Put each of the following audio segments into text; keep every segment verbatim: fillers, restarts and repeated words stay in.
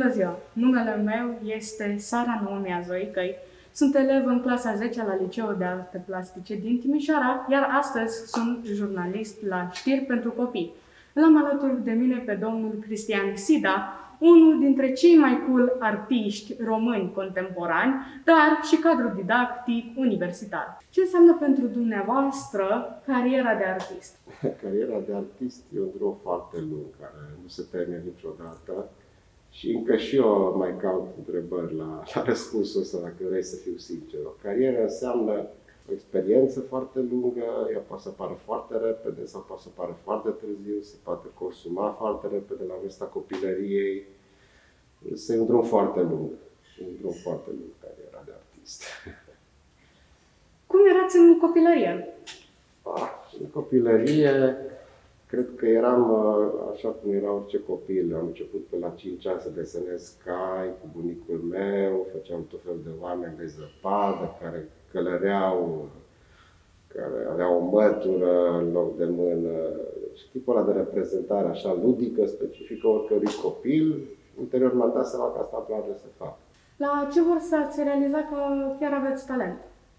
Bună ziua! Numele meu este Sara Naomi Azoicăi. Sunt elev în clasa a zecea la Liceul de Arte Plastice din Timișoara, iar astăzi sunt jurnalist la Știri pentru Copii. L-am alături de mine pe domnul Cristian Sida, unul dintre cei mai cool artiști români contemporani, dar și cadru didactic universitar. Ce înseamnă pentru dumneavoastră cariera de artist? Cariera de artist e un drum foarte lung, care nu se termină niciodată. Și încă și eu mai caut întrebări la, la răspunsul ăsta, dacă vrei să fiu sincer. O carieră înseamnă o experiență foarte lungă, ea poate să apară foarte repede sau poate să apară foarte târziu, se poate consuma foarte repede la vârsta copilăriei. Este un drum foarte lung, un drum foarte lung cariera de artist. Cum erați în copilărie? Ah, în copilărie, cred că eram așa cum era orice copil. Am început pe la cinci ani să desenez cai cu bunicul meu, făceam tot felul de oameni de zăpadă care călăreau, care aveau o mătură în loc de mână. Deci tipul ăla de reprezentare așa ludică, specifică oricărui copil. Ulterior m-am dat seama că asta îmi place să fac. La ce vârstă ați realizat că chiar aveți talent?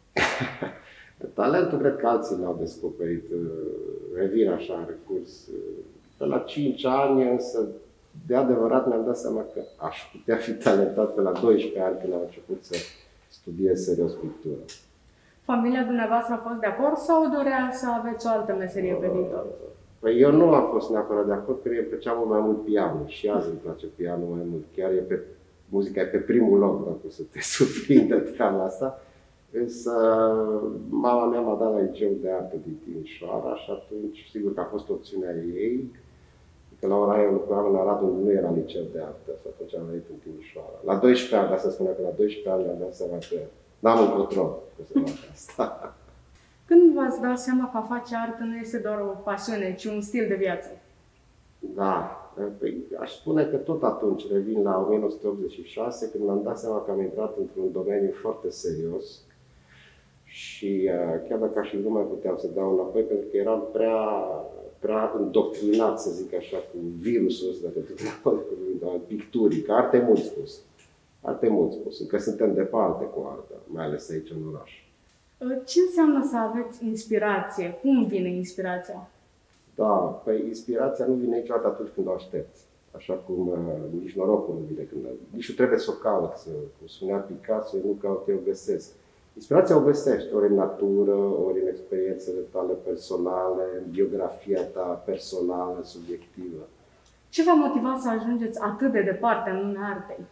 Talentul cred că alții l-au descoperit. Revin așa în recurs. Pe la cinci ani, însă, de adevărat mi-am dat seama că aș putea fi talentat pe la doisprezece ani, când am început să studiez serios pictură. Familia dumneavoastră a fost de acord sau dorea să aveți o altă meserie pe viitor? Păi eu nu am fost neapărat de acord, că îmi plăcea mult mai mult pianul și azi îmi place pianul mai mult. Chiar e pe, muzica e pe primul loc, dacă o să te surprindă treaba asta. Însă mama mea m-a dat la Liceul de Arte din Timișoara și atunci, sigur că a fost opțiunea ei, că la ora aia lucram în Arad, unde nu era Liceu de Arte, și atunci am venit în Timișoara. La doisprezece ani, dar să spunea că la doisprezece ani mi-am dat seama că n-am încotro că să fac asta. Când v-ați dat seama că a face artă nu este doar o pasiune, ci un stil de viață? Da, păi, aș spune că tot atunci, revin la o mie nouă sute optzeci și șase, când mi-am dat seama că am intrat într-un domeniu foarte serios și chiar dacă aș fi nu mai puteam să dau înapoi, pentru că eram prea, prea îndoctrinat, să zic așa, cu virusul ăsta, al picturii, că arte mult spus. Arte mult spus, încă suntem departe cu arta, mai ales aici în oraș. Ce înseamnă să aveți inspirație? Cum vine inspirația? Da, păi inspirația nu vine niciodată atunci când o aștepți. Așa cum uh, nici norocul nu vine când... Nici nu trebuie să o cauți. Cum spunea Picasso, eu nu caut, eu o găsesc. Inspirația o găsești ori în natură, ori în experiențele tale personale, în biografia ta personală, subiectivă. Ce v-a motivat să ajungeți atât de departe în lumea artei?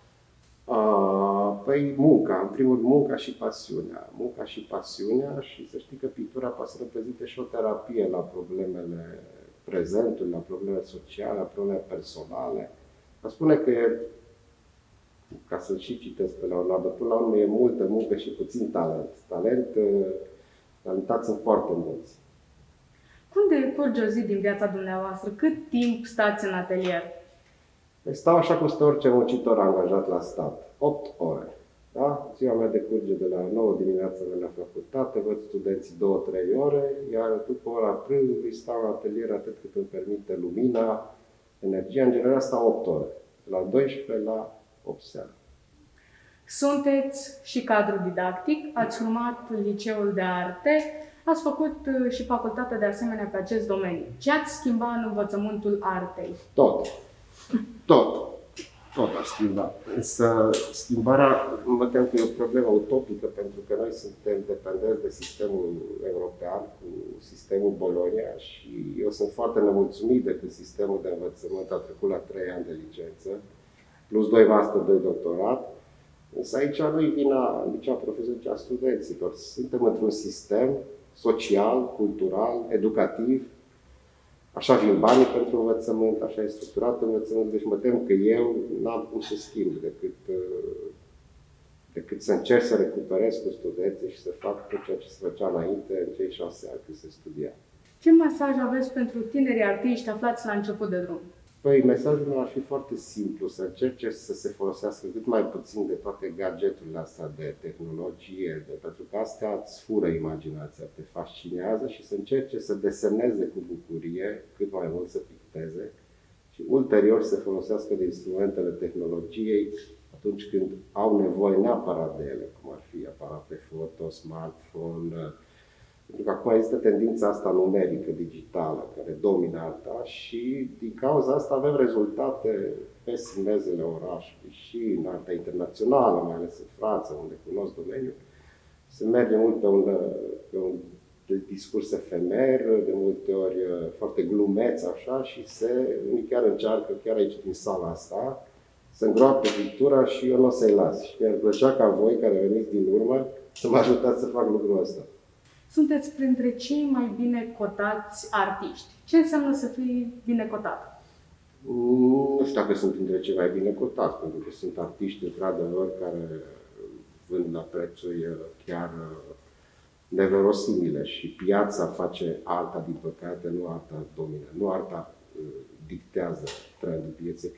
Uh, păi munca, în primul rând munca și pasiunea. Munca și pasiunea și să știi că pictura poate să reprezinte și o terapie la problemele prezentului, la problemele sociale, la problemele personale. Vă spune că e, ca să și citesc pe la urmă, până la urmă e multă muncă și puțin talent. Talent, talentați sunt foarte mulți. Cum decurge o zi din viața dumneavoastră? Cât timp stați în atelier? Stau așa cum stă orice muncitor angajat la stat. opt ore. Da? Ziua mea decurge de la nouă dimineața de la facultate, văd studenții două trei ore, iar după ora prânzului stau în atelier atât cât îmi permite lumina, energia. În general stau opt ore. De la douăsprezece la opt seara. Sunteți și cadru didactic, ați urmat Liceul de Arte, ați făcut și facultatea de asemenea pe acest domeniu. Ce ați schimbat în învățământul artei? Tot. Tot. Tot a schimbat. Însă schimbarea, mă tem că e o problemă utopică, pentru că noi suntem dependenți de sistemul european, cu sistemul Bologna, și eu sunt foarte nemulțumit de că sistemul de învățământ a trecut la trei ani de licență, plus doi master, doi doctorat. Însă aici nu-i vina nici a profesorilor, nici a studenților. Suntem într-un sistem social, cultural, educativ. Așa vin banii pentru învățământ, așa e structurat învățământ, deci mă tem că eu n-am cum să schimb decât, decât să încerc să recuperez cu studenții și să fac tot ceea ce se făcea înainte în cei șase ani când se studia. Ce mesaj aveți pentru tinerii artiști aflați la început de drum? Păi, mesajul meu ar fi foarte simplu, să încerce să se folosească cât mai puțin de toate gadgeturile astea de tehnologie, de, pentru că astea îți fură imaginația, te fascinează, și să încerce să deseneze cu bucurie, cât mai mult să picteze, și ulterior se folosească de instrumentele tehnologiei atunci când au nevoie neapărat de ele, cum ar fi aparate foto, smartphone. Pentru că acum există tendința asta numerică, digitală, care domină alta și din cauza asta avem rezultate pe simezele orașului și în arta internațională, mai ales în Franța, unde cunosc domeniul. Se merge mult pe un, pe un discurs efemer, de multe ori foarte glumeț, așa, și se, unii chiar încearcă, chiar aici din sala asta, să îngroape pictura și eu nu o să-i las. Și mi-ar plăcea ca voi, care veniți din urmă, să mă ajutați să fac lucrul ăsta. Sunteți printre cei mai bine cotați artiști. Ce înseamnă să fii bine cotat? Nu știu dacă sunt printre cei mai bine cotați, pentru că sunt artiști, într-adevăr, care vând la prețuri chiar neverosimile și piața face alta, din păcate, nu arta domină, nu arta dictează trendul pieței.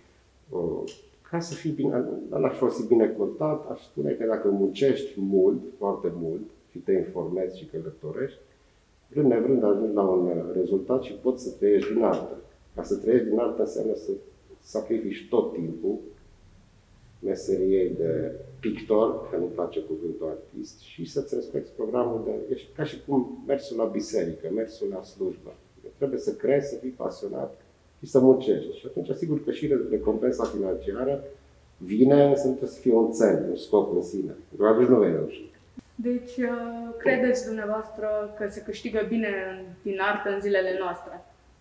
Ca să fii bine, n-aș folosi bine cotat, aș spune că dacă muncești mult, foarte mult, și te informezi și călătorești, vrând nevrând ajungi la un rezultat și poți să trăiești din artă. Ca să trăiești din artă înseamnă să sacrifici tot timpul meseriei de pictor, că nu-mi place cuvântul artist, și să-ți respecti programul de... Ești ca și cum mersul la biserică, mersul la slujbă. Trebuie să crezi, să fii pasionat și să muncești. Și atunci, asigur că și recompensa financiară vine, însă trebuie să fie un țel, un scop în sine. Pentru că atunci nu vei reuși. Deci, credeți dumneavoastră că se câștigă bine din artă în zilele noastre?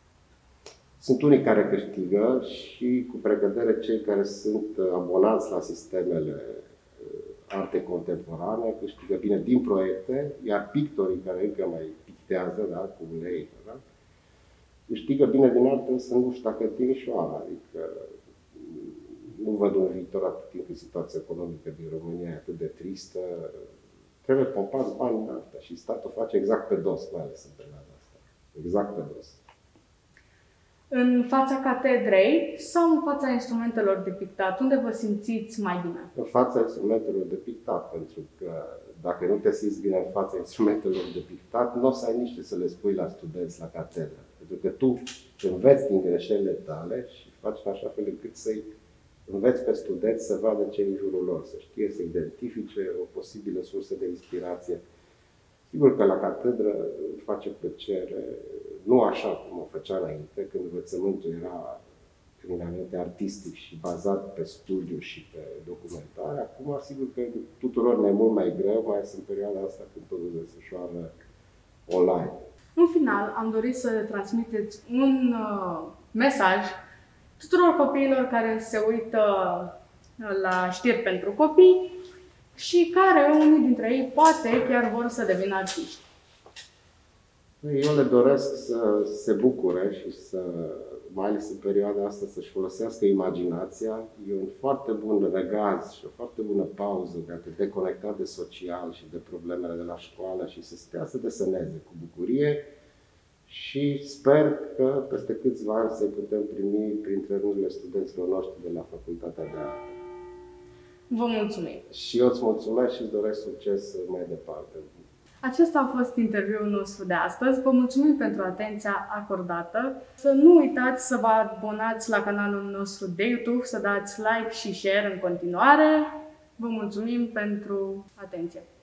Sunt unii care câștigă și, cu precădere, cei care sunt abonați la sistemele arte contemporane câștigă bine din proiecte, iar pictorii care încă mai pictează, da, cu ulei, da, câștigă bine din artă, însă nu știu dacă Timișoara, adică nu văd un viitor atât timp cât situația economică din România e atât de tristă. Trebuie pompați bani în artă și statul face exact pe dos, mai ales în perioada asta. Exact pe dos. În fața catedrei sau în fața instrumentelor de pictat? Unde vă simțiți mai bine? În fața instrumentelor de pictat, pentru că dacă nu te simți bine în fața instrumentelor de pictat, nu o să ai nici ce să le spui la studenți la catedră. Pentru că tu înveți din greșelile tale și faci în așa fel încât să-i înveți pe studenți să vadă ce e în jurul lor, să știe să identifice o posibilă sursă de inspirație. Sigur că la catedră face plăcere, nu așa cum o făcea înainte, când învățământul era eminamente artistic și bazat pe studiu și pe documentare. Acum, sigur că tuturor ne e mult mai greu, mai ales în perioada asta când totul se desfășoară online. În final, am dorit să transmiteți un uh, mesaj tuturor copiilor care se uită la știri pentru copii și care, unii dintre ei, poate chiar vor să devină artiști. Eu le doresc să se bucure și să, mai ales în perioada asta, să-și folosească imaginația. E un foarte bun regaz și o foarte bună pauză de a te deconecta de social și de problemele de la școală și să stea să deseneze cu bucurie. Și sper că peste câțiva ani să putem primi printre rândurile studenților noștri de la Facultatea de Artă. Vă mulțumim! Și eu îți mulțumesc și îți doresc succes mai departe. Acesta a fost interviul nostru de astăzi. Vă mulțumim pentru atenția acordată. Să nu uitați să vă abonați la canalul nostru de YouTube, să dați like și share în continuare. Vă mulțumim pentru atenție!